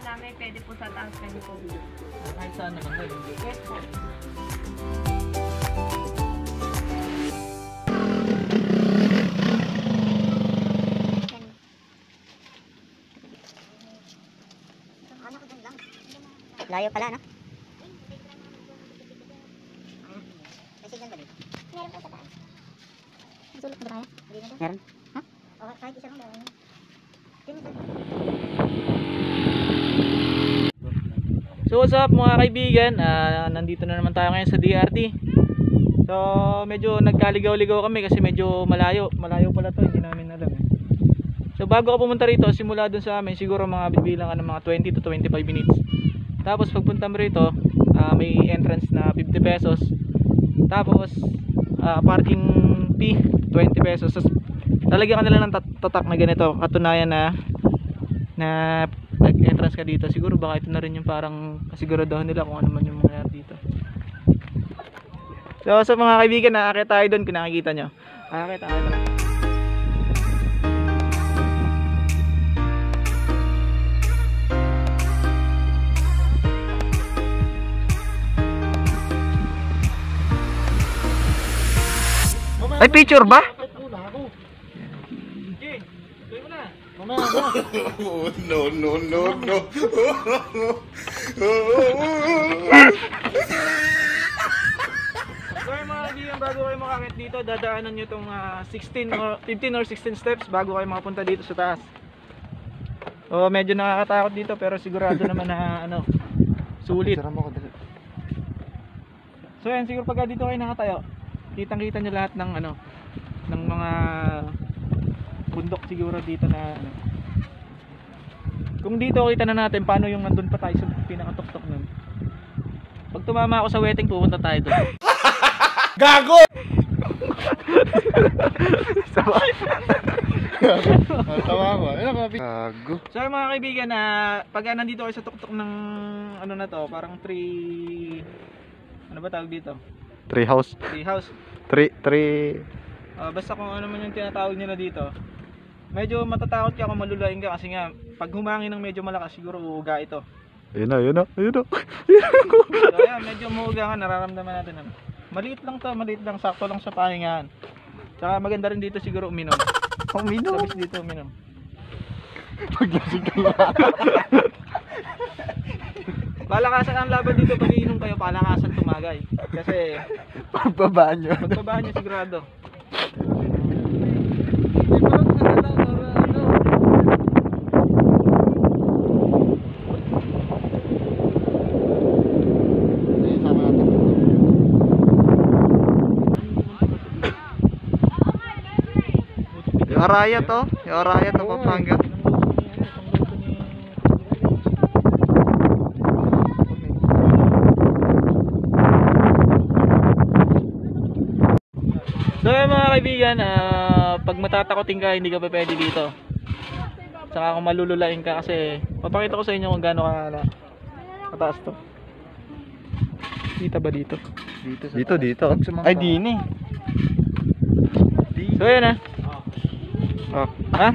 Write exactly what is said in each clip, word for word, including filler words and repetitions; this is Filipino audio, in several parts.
namin, pwede po sa taas kami po. Kahit saan naman doon. Yes po. Layo pala, no? May signal ba dito? Meron po sa taas. Nasulot ba tayo? Meron? Ha? O, kahit isa lang meron. So what's up mga kaibigan, uh, nandito na naman tayo ngayon sa D R T. So medyo nagkaligaw-ligaw kami kasi medyo malayo. Malayo pala to, hindi namin alam eh. So bago ka pumunta rito, simula dun sa amin, siguro mga bibilang ka ng mga twenty to twenty-five minutes. Tapos pagpunta mo rito, uh, may entrance na fifty pesos. Tapos uh, parking fee twenty pesos. Tapos lalagyan ka nila ng tatak na ganito, katunayan na na nag-entrance ka dito. Siguro baka ito na rin yung parang kasiguraduhan nila kung ano man yung mangyayari dito. So sa mga kaibigan, nakakita tayo doon kung nakikita nyo. Nakakita tayo doon. Ay, picture ba? Oh, no, no, no, no. So yung mga kaibigan, bago kayo makakit dito, dadaanan nyo itong uh, sixteen or fifteen or sixteen steps bago kayo makapunta dito sa taas. O medyo nakakatakot dito pero sigurado naman na ano, sulit. So yan, siguro pagka dito kayo nakatayo, kitang kita nyo lahat ng ano, ng mga bundok siguro dito na ano. Kung dito kita na natin paano yung nandun pa tayo sa pinakatuktok nun. Pag tumama ako sa wedding, pupunta tayo doon. Gago! Tawa ko. Gago. So mga kaibigan, na uh, pag nandito kayo sa tuktok ng ano na to, parang tree, ano ba tawag dito? Tree house. Tree house. Tree, tree. Uh, basta kung ano man yung tinatawag nila dito. Medyo matatakot ka kung malulaing ka kasi nga pag humangin ng medyo malakas siguro uuga ito. Ayun na, ayun na, ayun na. So ayan, medyo umuuga ka, nararamdaman natin ano. Maliit lang to, maliit lang, sakto lang sa pahingahan. Tsaka maganda rin dito siguro uminom. Uminom? Labis dito uminom. Paglasing ka na. Palakasan ang laban dito pag iinom kayo, palakasan tumagay. Kasi pagbabaan nyo. pagbabaan nyo sigurado. Yung Araya to, yung Araya to, Pampanga. So yun mga kaibigan, uh, pag matatakotin ka, hindi ka pa pwede dito. Saka kung malululain ka kasi, papakita ko sa inyo kung gaano ka kataas to. Kita ba dito? Dito, dito, dito. Ay, dini. So yun ah. Oh. Ha?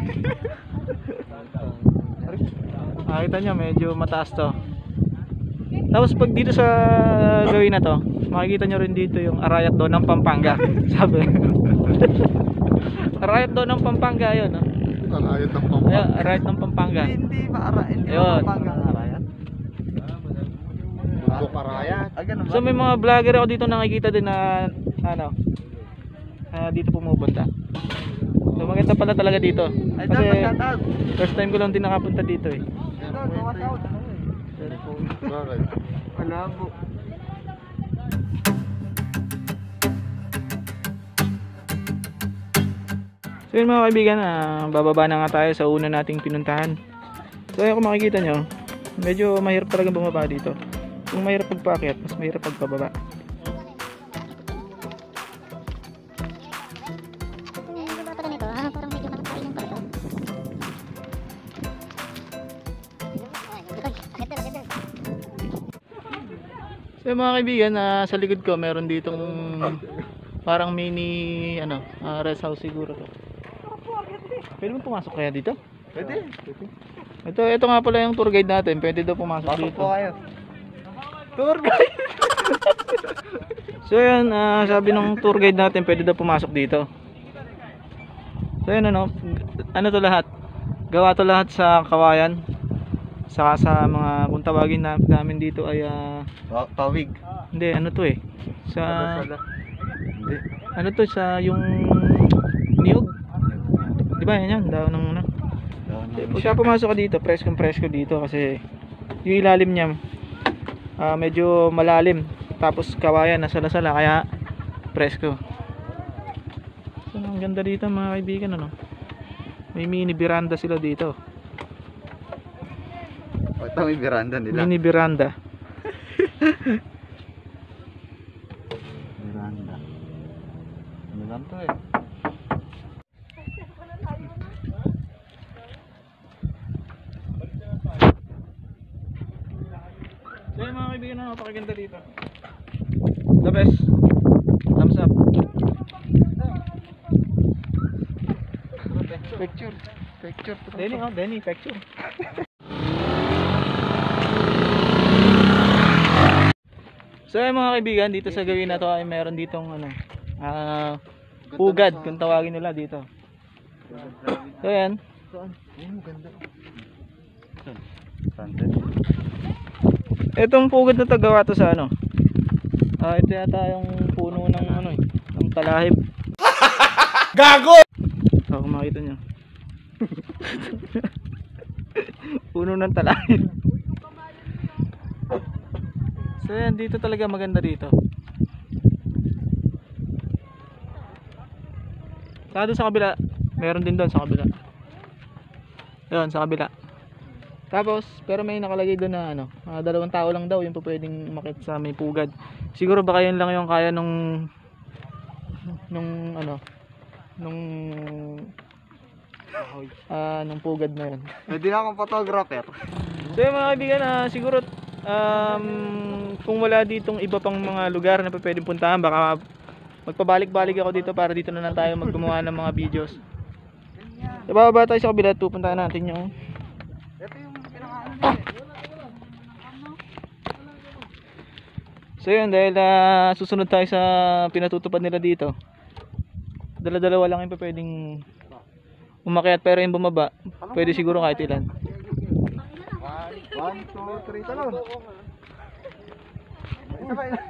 Makita nyo, medyo mataas to. Tapos pag dito sa gawin na to, makikita nyo rin dito yung Arayat do ng Pampanga. Sabi. Arayat do ng Pampanga yun. No? Arayat ng Pampanga. Ayun, Arayat ng Pampanga. Hindi ba Arayat? Hindi ba Pampanga ang Arayat? Bundok Arayat. So may mga vlogger ako dito nakikita din na ano, uh, dito pumupunta. So maganda pala talaga dito. Kasi first time ko lang din nakapunta dito eh. Bakit? Malabo. So yun mga kaibigan, uh, bababa na nga tayo sa una nating pinuntahan. So ayun kung makikita nyo, medyo mahirap talaga bumaba dito. Kung mahirap pagpaakyat, mas mahirap pagpababa. So mga kaibigan, uh, sa likod ko meron ditong parang mini ano, uh, rest house siguro to. Pwede mo pumasok kaya dito? Pwede. Ito, ito nga pala yung tour guide natin. Pwede daw pumasok Pasok dito. po kayo. Tour guide! So yan, ah, sabi ng tour guide natin, pwede daw pumasok dito. So yan ano, ano to lahat? Gawa to lahat sa kawayan. Saka sa mga, kung tawagin na, namin dito ay, ah, Pa- Pawig. hindi, ano to eh. Sa, Sala. Hindi. ano to, sa yung niyog. Di ba yan yan, daw ng ano. Pag siya pumasok ka dito, preskong presko dito kasi yung ilalim niya ah, medyo malalim. Tapos kawayan, nasala-sala, kaya presko. So, ang ganda dito mga kaibigan, ano. May mini veranda sila dito. O, ito may veranda nila. Mini veranda. Veranda. Ano lang to eh? So yung mga kaibigan na napakaganda dito. The best. Thumbs up. Picture. Picture. Denny, oh, Denny, picture. So yung mga kaibigan, dito sa gawin na to ay meron ditong ano, ah, pugad kung tawagin nila dito. So yan. Saan? Ayun, ganda. Saan? Sunset. Itong pugad na to gawa to sa ano. Ah, ito yata yung puno ng ano eh, ng talahib. Gago! So kung makita nyo. Puno ng talahib. So yan, dito talaga maganda dito. Saka doon sa kabila, meron din doon sa kabila. Yun, sa kabila. Tapos, pero may nakalagay doon na ano, uh, dalawang tao lang daw yung pwedeng umakyat sa may pugad. Siguro baka yun lang yung kaya nung nung ano, nung ah, nung pugad na yun. Pwede na akong photographer. So yung mga kaibigan, uh, siguro um, kung wala ditong iba pang mga lugar na pwedeng puntahan, baka magpabalik-balik ako dito para dito na lang tayo maggumawa ng mga videos. So bababa tayo sa kabila at pupuntahan natin yung Ito yung pinaka-ano. so yun, dahil uh, susunod tayo sa pinatutupad nila dito. Dala-dalawa lang yung pwedeng umakyat, pero yung bumaba pwede siguro kahit ilan. One, two, three, talon. Isa pa yun.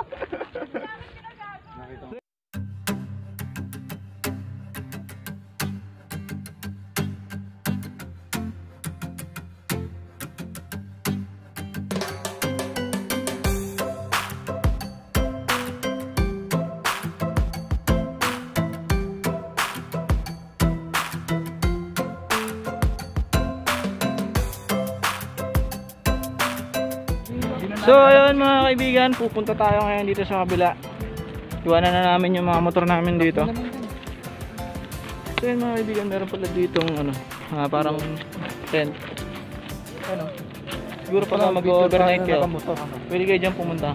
So ayun mga kaibigan, pupunta tayo ngayon dito sa kabila. Iwanan na namin yung mga motor namin dito. So yun mga kaibigan, meron pala ditong ano, ah, parang tent. Ano? Siguro pala mag-overnight kayo. Pwede kayo dyan pumunta.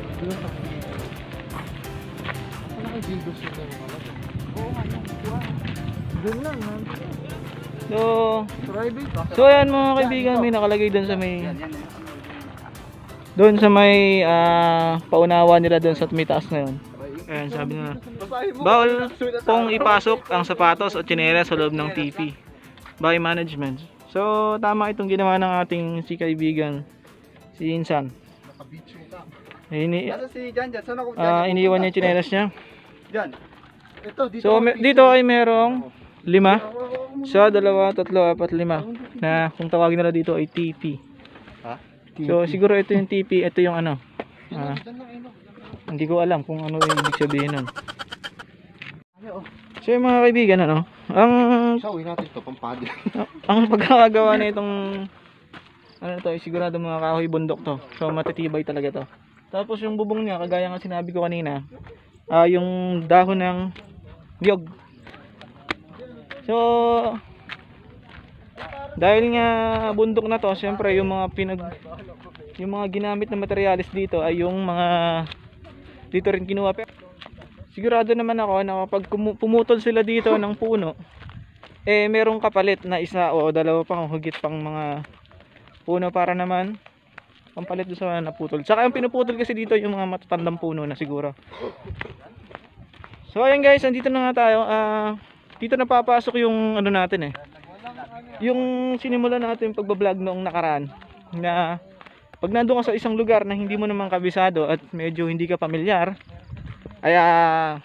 So, so ayan mga kaibigan, may nakalagay dun sa may doon sa may uh, paunawa nila doon sa may taas na yun. Ayan, sabi nila, bawal pong ipasok ang sapatos o tsinelas sa loob ng T P by management. So tama itong ginawa ng ating si kaibigan si Insan. Ini Ano si Jan Jan? Saan ako? uh, iniwan niya yung tsinelas niya. Jan. Ito, dito. So me- dito ay merong lima, sa dalawa, tatlo, apat, lima na kung tawagin nila dito ay T P. Ha? So siguro ito yung T P, ito yung ano. Ah, hindi ko alam kung ano yung ibig sabihin nun. So yung mga kaibigan, ano, ang Sawin natin ito, pampadi. ang pagkakagawa na itong ano to, ay sigurado mga kahoy bundok to. So matitibay talaga to. Tapos yung bubong niya, kagaya nga sinabi ko kanina, ah yung dahon ng niyog. So dahil nga bundok na to, syempre yung mga pinag yung mga ginamit na materyales dito ay yung mga dito rin kinuha. Pero sigurado naman ako na kapag pumutol sila dito ng puno, eh merong kapalit na isa o dalawa pang higit pang mga puno para naman pampalit doon sa naputol. Tsaka yung pinuputol kasi dito yung mga matatandang puno na siguro. So ayan guys, andito na nga tayo. Uh, dito na papasok yung ano natin eh. Yung sinimula natin pagbablog noong nakaraan. Na pag nandun ka sa isang lugar na hindi mo naman kabisado at medyo hindi ka pamilyar, ay uh,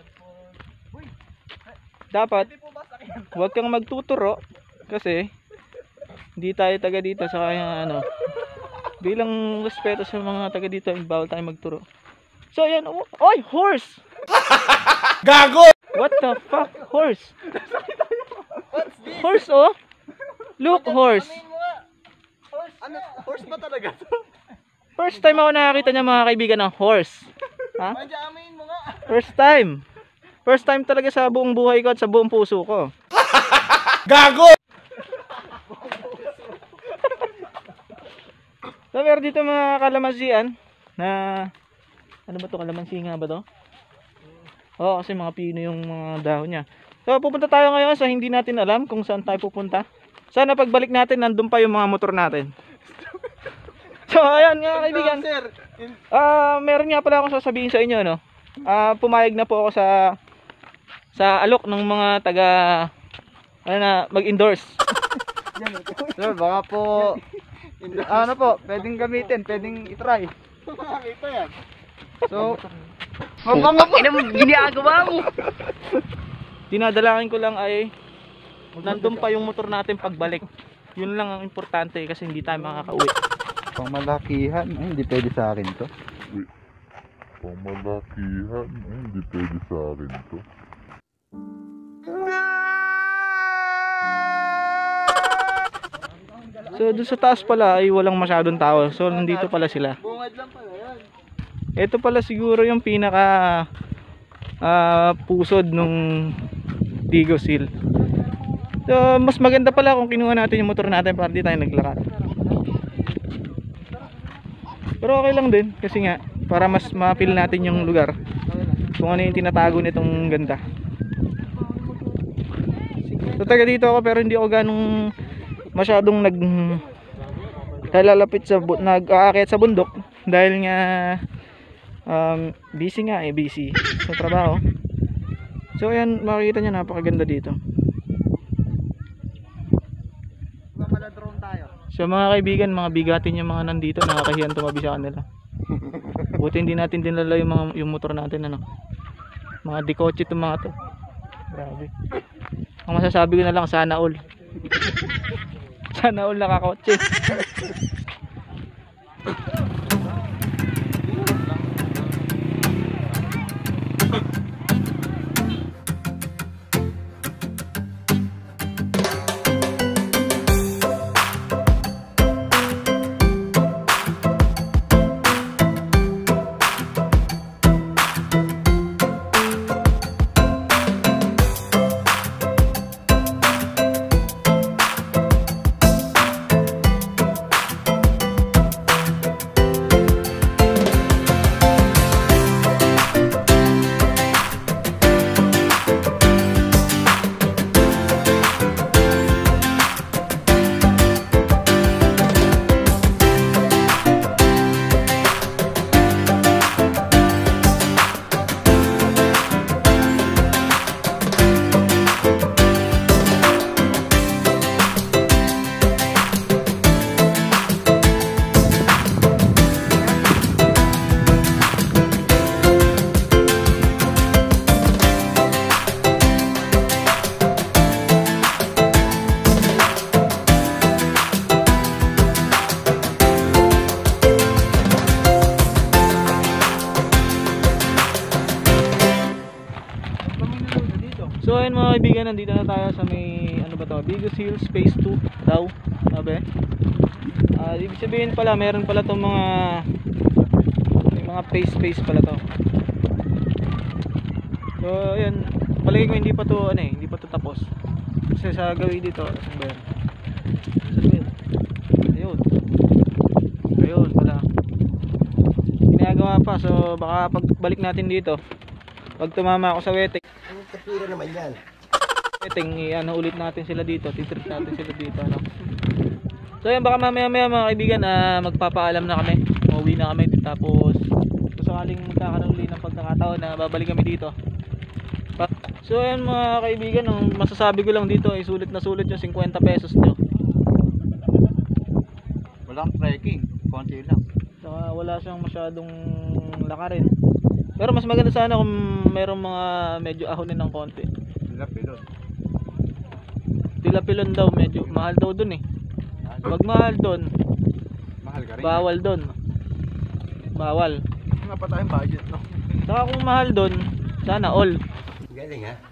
dapat huwag kang magtuturo kasi hindi tayo taga dito sa kaya ano, bilang respeto sa mga taga dito, bawal tayo magturo. So ayan, oh, oy, horse. Gago. What the fuck, horse? Horse oh. Look, horse. Ano, horse ba talaga to? First time ako nakakita niya mga kaibigan ng horse. Ha? First time. First time talaga sa buong buhay ko at sa buong puso ko. Gago! So meron dito mga kalamansian na ano ba to, kalamansi nga ba to? Oo, kasi mga pino yung mga dahon niya. So pupunta tayo ngayon sa hindi natin alam kung saan tayo pupunta. Sana pagbalik natin nandun pa yung mga motor natin. So ayan nga kaibigan. Ah, uh, meron nga pala akong sasabihin sa inyo no. Ah, uh, pumayag na po ako sa sa alok ng mga taga ano na mag-endorse. Sir, baka po ano po, pwedeng gamitin, pwedeng i-try. Ito yan. So, mabang mo ginagawa mo. Dinadalangin ko lang ay nandun pa yung motor natin pagbalik. Yun lang ang importante kasi hindi tayo makakauwi. Pangmalakihan, ay hindi pwede sa akin to. Pamalakihan, ay hindi pwede sa akin to. So doon sa taas pala ay walang masyadong tao. So nandito pala sila. Bungad lang pala yan. Ito pala siguro yung pinaka uh, pusod nung Digos Hill. So mas maganda pala kung kinuha natin yung motor natin para di tayo naglakad. Pero okay lang din kasi nga para mas ma-feel natin yung lugar. Kung ano yung tinatago nitong ganda. So taga dito ako pero hindi ako ganong masyadong nag lalapit sa nag-aakyat sa bundok dahil nga um, busy nga eh busy sa trabaho. So ayan, makikita nyo napakaganda dito. So mga kaibigan, mga bigatin yung mga nandito, nakakahiyan tumabi sa kanila. Buti hindi natin dinala yung, mga, yung motor natin ano. Mga dikotse itong mga to. Grabe. Ang masasabi ko na lang, sana all. Sana all nakakotse. So ayun mga kaibigan, nandito na tayo sa may ano ba to, Digos Hill Phase two daw, sabi. Ah, uh, ibig sabihin pala meron pala tong mga may mga phase phase pala to. So ayun, palagi ko hindi pa to ano eh, hindi pa to tapos. Kasi sa gawin dito, saan ba yan? Saan ba yan? Ayun. Ayun pala. Ginagawa pa, so baka pagbalik natin dito, pag tumama ako sa wetek. Kapira naman yan. Ting, ano ulit natin sila dito, titrip natin sila dito, ano. So yan, baka mamaya maya mga kaibigan, uh, magpapaalam na kami, mauwi na kami, tapos kung sakaling magkakaroon ulit ng pagkakataon na babalik kami dito. So yan mga kaibigan, ang masasabi ko lang dito ay sulit na sulit yung fifty pesos nyo. Walang trekking, konti lang. Saka wala siyang masyadong lakarin. Pero mas maganda sana kung merong mga medyo ahonin ng konti. Pilon. Tilapilon daw, medyo mahal daw dun eh. Pag mahal dun, Mahal ka rin. bawal dun. Bawal. Nga pa tayong budget, no? Saka kung mahal dun, sana all. Galing ha?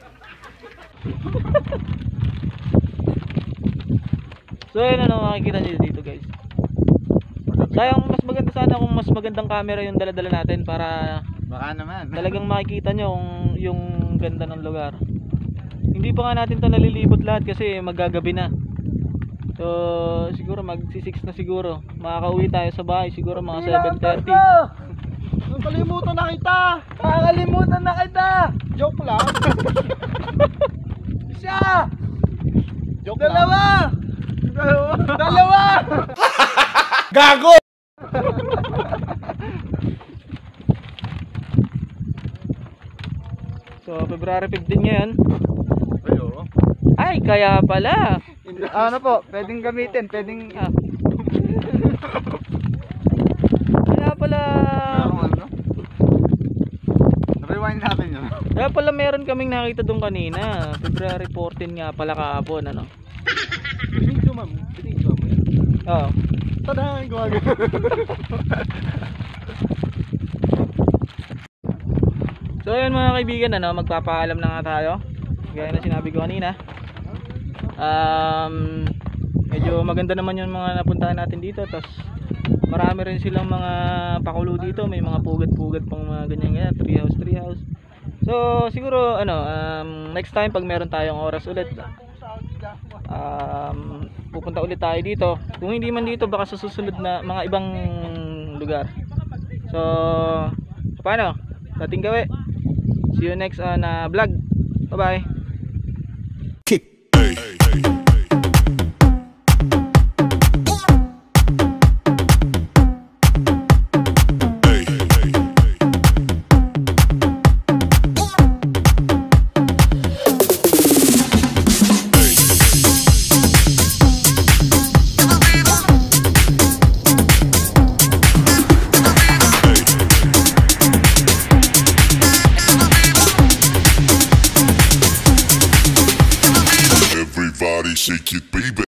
So yun, ano makikita nyo dito guys. Sayang, mas maganda sana kung mas magandang camera yung dala-dala natin para Baka naman. talagang makikita nyo yung, yung ganda ng lugar. Hindi pa nga natin ito nalilibot lahat kasi magagabi na. So siguro magsi-six na siguro. Makakauwi tayo sa bahay siguro mga seven thirty. Nakalimutan na kita! Nakalimutan na kita! Joke lang. Isa! Joke Dalawa! Dalawa! Dalawa! Gago! So February fifteen ngayon. Ayo. Ay kaya pala. Ano po, pwedeng gamitin, pwedeng... Ah. Kaya pala. Ano? Rewind natin yun. Kaya pala meron kaming nakita doon kanina. February fourteen nga pala kahapon, ano. Binidyo ma'am, binidyo mo yan. Oo. Tadaan, gumagano. So ayun mga kaibigan, ano, magpapaalam na nga tayo. Gaya na sinabi ko kanina. Um, medyo maganda naman yung mga napuntahan natin dito. Tapos marami rin silang mga pakulo dito. May mga pugat-pugat pang mga ganyan-ganyan. Tree house, tree house. So siguro ano, um, next time pag meron tayong oras ulit, um, pupunta ulit tayo dito. Kung hindi man dito, baka sa susunod na mga ibang lugar. So paano? Dating gawi. See you next uh, na vlog. Bye bye. Everybody shake it, baby.